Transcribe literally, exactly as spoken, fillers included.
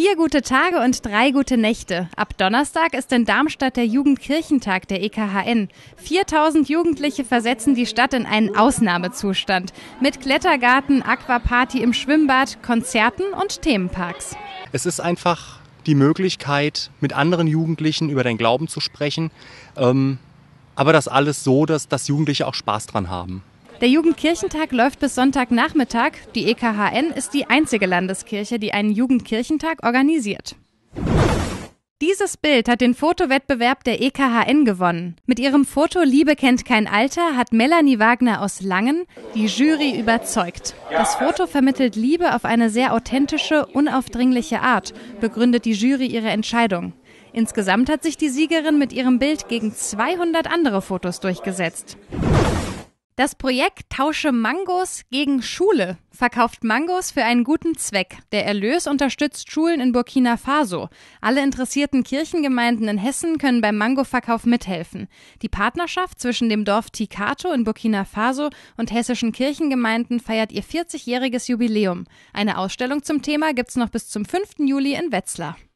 Vier gute Tage und drei gute Nächte. Ab Donnerstag ist in Darmstadt der Jugendkirchentag der E K H N. viertausend Jugendliche versetzen die Stadt in einen Ausnahmezustand. Mit Klettergarten, Aquaparty im Schwimmbad, Konzerten und Themenparks. Es ist einfach die Möglichkeit, mit anderen Jugendlichen über den Glauben zu sprechen. Ähm, aber das alles so, dass, dass Jugendliche auch Spaß dran haben. Der Jugendkirchentag läuft bis Sonntagnachmittag. Die E K H N ist die einzige Landeskirche, die einen Jugendkirchentag organisiert. Dieses Bild hat den Fotowettbewerb der E K H N gewonnen. Mit ihrem Foto Liebe kennt kein Alter hat Melanie Wagner aus Langen die Jury überzeugt. Das Foto vermittelt Liebe auf eine sehr authentische, unaufdringliche Art, begründet die Jury ihre Entscheidung. Insgesamt hat sich die Siegerin mit ihrem Bild gegen zweihundert andere Fotos durchgesetzt. Das Projekt Tausche Mangos gegen Schule verkauft Mangos für einen guten Zweck. Der Erlös unterstützt Schulen in Burkina Faso. Alle interessierten Kirchengemeinden in Hessen können beim Mangoverkauf mithelfen. Die Partnerschaft zwischen dem Dorf Tikato in Burkina Faso und hessischen Kirchengemeinden feiert ihr vierzigjähriges Jubiläum. Eine Ausstellung zum Thema gibt's noch bis zum fünften Juli in Wetzlar.